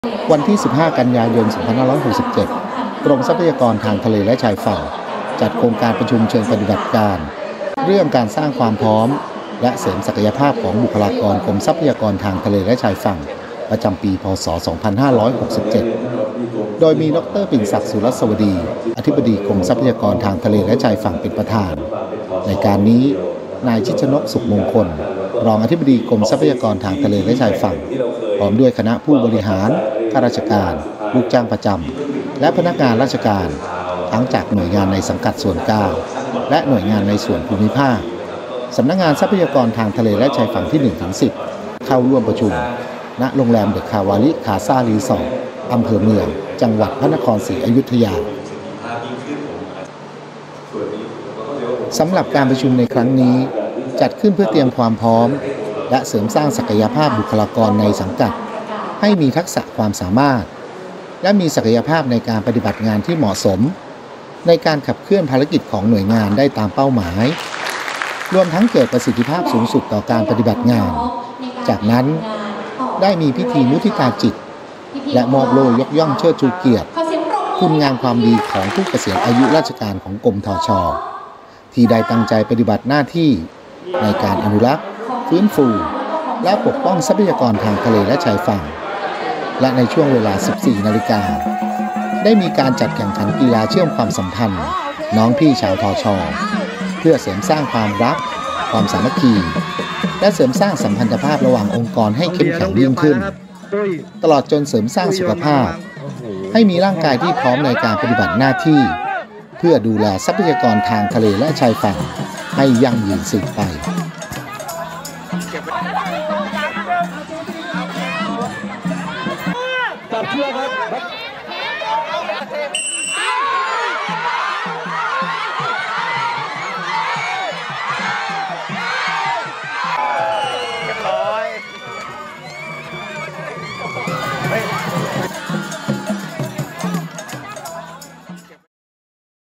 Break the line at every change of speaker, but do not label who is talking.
วันที่ 15 กันยายน 2567 กรมทรัพยากรทางทะเลและชายฝั่งจัดโครงการประชุมเชิงปฏิบัติการเรื่องการสร้างความพร้อมและเสริมศักยภาพของบุคลากรกรมทรัพยากรทางทะเลและชายฝั่งประจำปี พ.ศ. 2567 โดยมีดร.ปิ่นศักดิ์ สุรสวดีอธิบดีกรมทรัพยากรทางทะเลและชายฝั่งเป็นประธานในการนี้นายชิดชนก สุขมงคลรองอธิบดีกรมทรัพยากรทางทะเลและชายฝั่งพร้อมด้วยคณะผู้บริหารข้าราชการลูกจ้างประจำและพนักงานราชการทั้งจากหน่วยงานในสังกัดส่วนกลางและหน่วยงานในส่วนภูมิภาคสำนักงานทรัพยากรทางทะเลและชายฝั่งที่ 1-10 เข้าร่วมประชุมณโรงแรมเดอะคาวาลิคาซารีสอร์ทอำเภอเมืองจังหวัดพระนครศรีอยุธยาสำหรับการประชุมในครั้งนี้จัดขึ้นเพื่อเตรียมความพร้อมและเสริมสร้างศักยภาพบุคลากรในสังกัดให้มีทักษะความสามารถและมีศักยภาพในการปฏิบัติงานที่เหมาะสมในการขับเคลื่อนภารกิจของหน่วยงานได้ตามเป้าหมายรวมทั้งเกิดประสิทธิภาพสูงสุดต่อการปฏิบัติงานจากนั้นได้มีพิธีมุทิตาจิตและมอบโล่ยกย่องเชิดชูเกียรติคุณงามความดีของผู้เกษียณอายุราชการของกรมทช.ที่ได้ตั้งใจปฏิบัติหน้าที่ในการอนุรักษ์ฟื้นฟูและปกป้องทรัพยากรทางทะเลและชายฝั่งและในช่วงเวลา 14 นาฬิกาได้มีการจัดแข่งขันกีฬาเชื่อมความสัมพันธ์น้องพี่ชาวทช.เพื่อเสริมสร้างความรักความสามัคคีและเสริมสร้างสัมพันธภาพระหว่างองค์กรให้เข้มแข็งยิ่งขึ้นตลอดจนเสริมสร้างสุขภาพให้มีร่างกายที่พร้อมในการปฏิบัติหน้าที่เพื่อดูแลทรัพยากรทางทะเลและชายฝั่งให้ยั่งยืนสืบไป
จับเชือกครับ